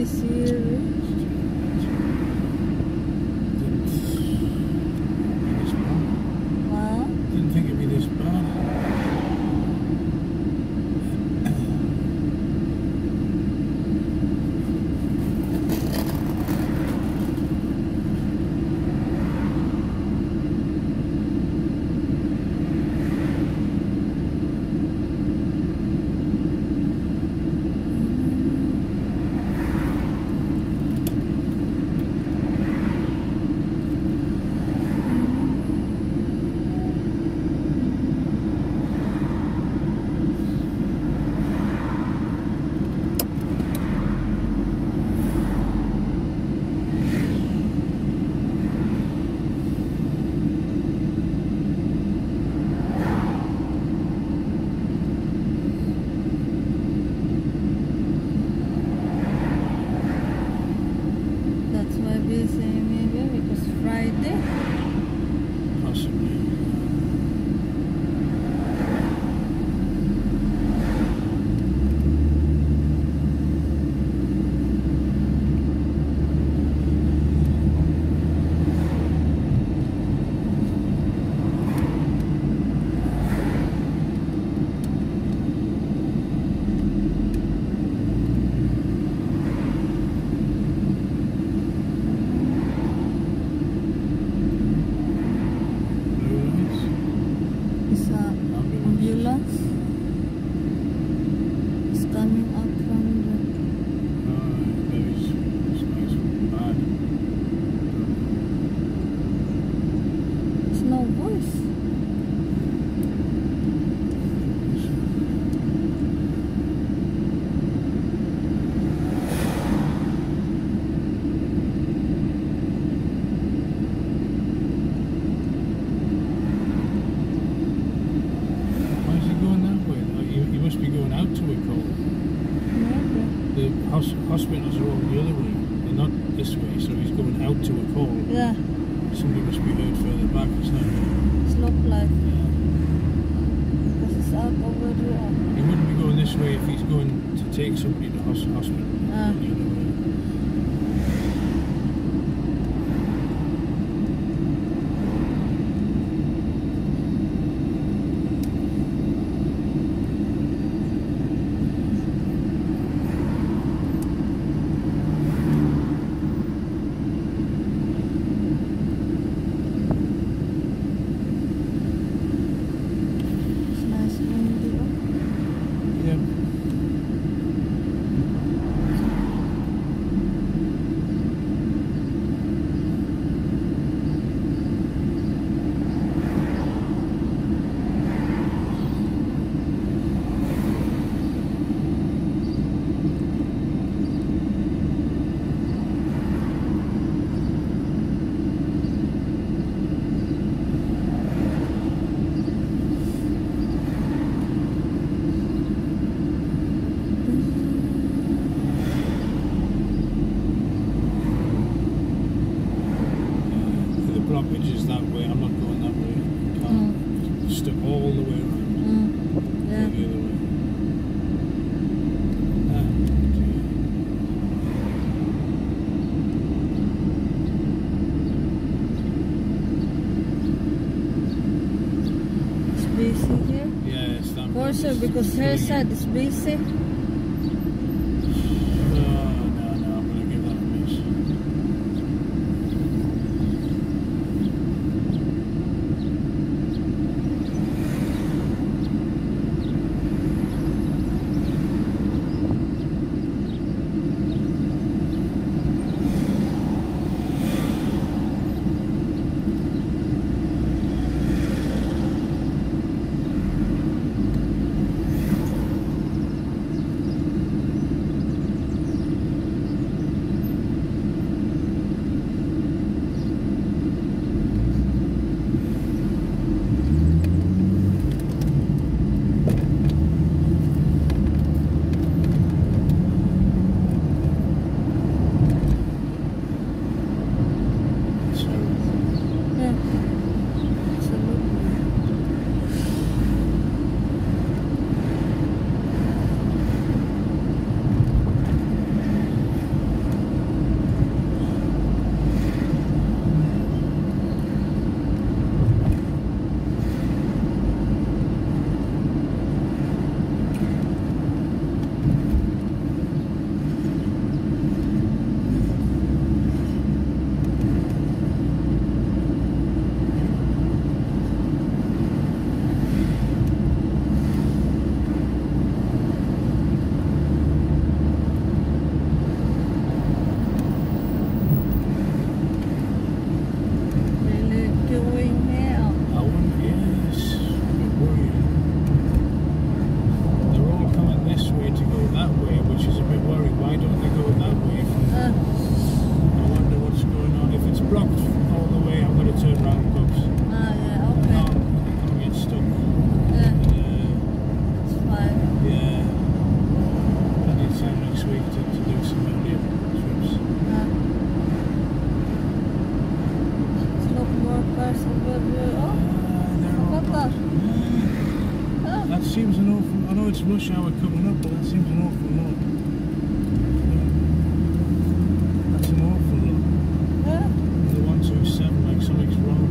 series. Wow. Didn't think it'd be this bad. That's why we say maybe because Friday. Possibly. Blue lights. It's a ambulance. It's coming out from Maybe it's nice and bad. the. It's no voice. Why is he going that way? He must be going out to a call. Maybe. The hospitals are all the other way. They're not this way, so he's going out to a call. Yeah, Somebody must be heard further back, isn't it? it's not like Yeah. because it's out over there. He wouldn't be going this way if he's going to take somebody to hospital. Ah. The other way. It's nice windy. Yeah. The blockage is that way. I'm not going that way. Stuck all the way around. Yeah. The other way. Ah, dear. It's busy here. Yeah, it's that For way. sure, It's because her big. side is busy. No, I'm gonna give that a miss. seems an awful. I know it's rush hour coming up, but that seems an awful lot. That's an awful lot. Yeah. The 127, like something's wrong.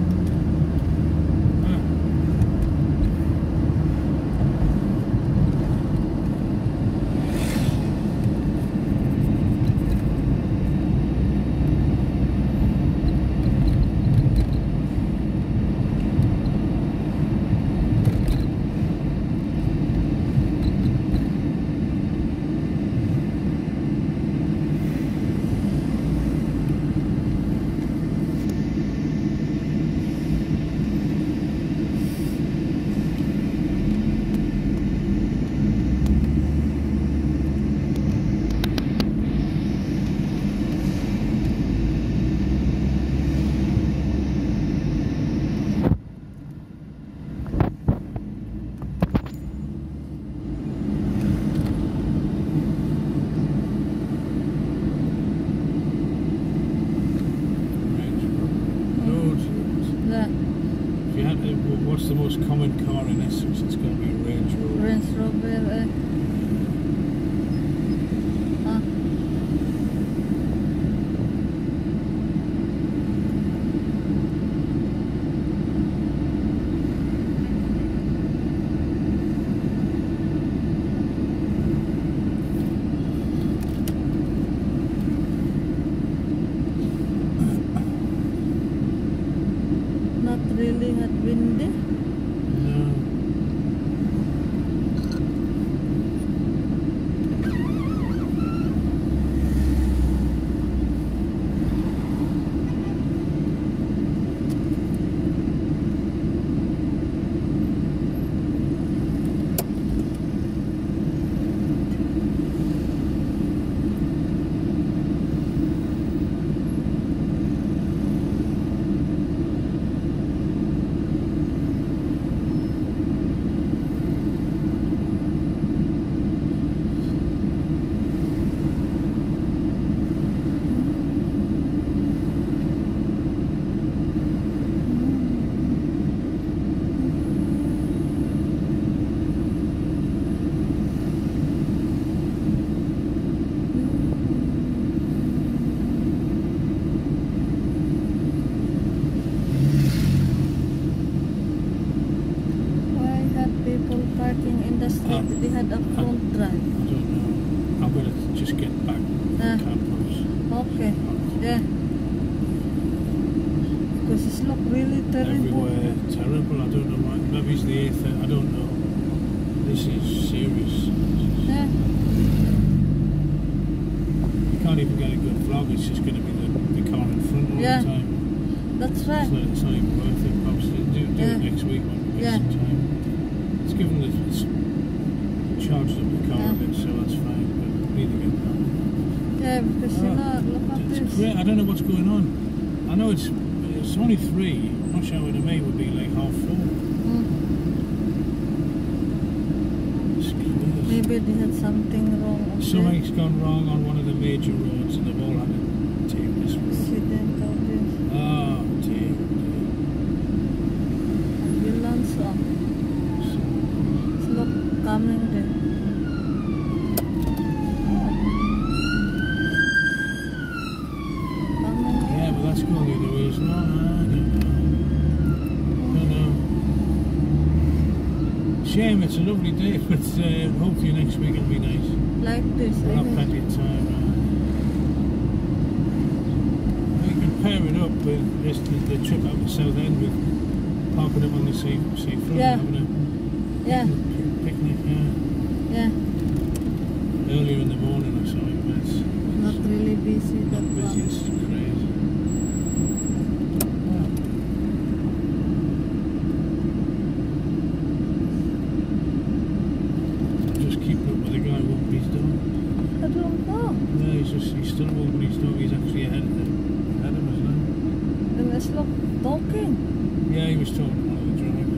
What's the most common car in Essex? It's going to be a Range Rover. Range Rover, not really had windy. No. Parking in the street, they had a front drive. I don't know. I'm going to just get back to campus. Okay, yeah. Because it's look really terrible. Everywhere terrible. I don't know why. Maybe it's the 8th. I don't know. This is serious. Yeah. You can't even get a good vlog. It's just going to be the car in front all the time. That's right. It's not even worth it. Perhaps do it next week when we get some time. It's given that it's charged up the car a bit, so that's fine, but we need to get that. Yeah, because you know, look at this. It's great. I don't know what's going on. I know it's only 3. Rush hour to me would be like 3:30. It's crazy. Maybe they had something wrong. Something's gone wrong on one of the major roads and they've all had to take this road. Accident of this. Oh, dear. Ambulance on. It's not coming there. Yeah, but that's going the other way as well. I don't know. Shame, it's a lovely day, but hopefully next week it'll be nice. Like this, We'll have plenty of time. We can pair it up with just the trip out to South End with parking up on the seafront and having a picnic. Yeah. Earlier in the morning or something. But it's Not really busy. not busy. It's crazy. Just keeping up with the guy walking his dog. I don't know. No, he's still walking his dog. He's actually ahead of him, isn't he? And it's not talking. Yeah, he was talking to one of the drivers.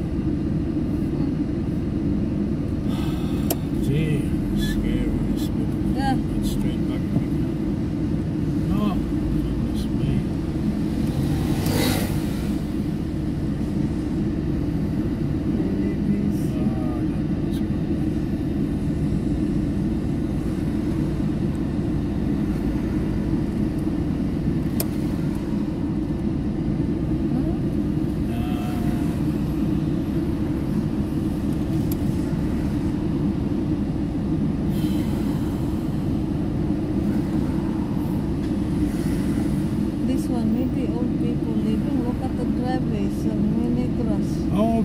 Dear, scary this bit. Yeah. It's straight back again. Oh, goodness me. Really busy. Oh, I don't know.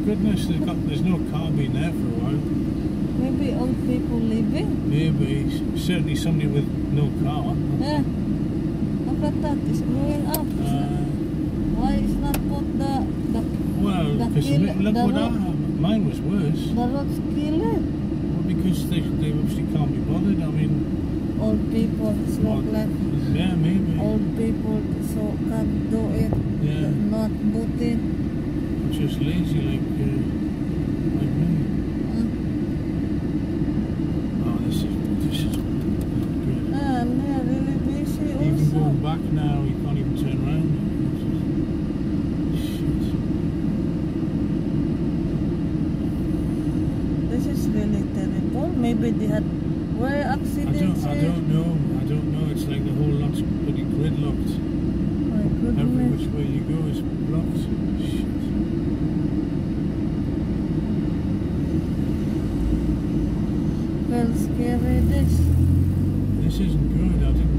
goodness, there's no car been there for a while. Maybe old people living. Maybe, certainly somebody with no car. Yeah. Look at that, it's growing up. Why is not put the Well, the because killer- look the what I road- have. Mine was worse. the roads killer? Well, because they obviously can't be bothered. I mean, Old people, it's not like yeah, maybe. old people so can't do it. Yeah. Not put it. I'm just lazy like me. Oh, this is good. And they're really busy Even also. going back now, you can't even turn around. Shit. This is really terrible. Maybe they had where accidents. I don't know. It's like the whole lot's bloody gridlocked. My Every goodness. which way you go is blocked. Shit. Well, scary this. This isn't good. I didn't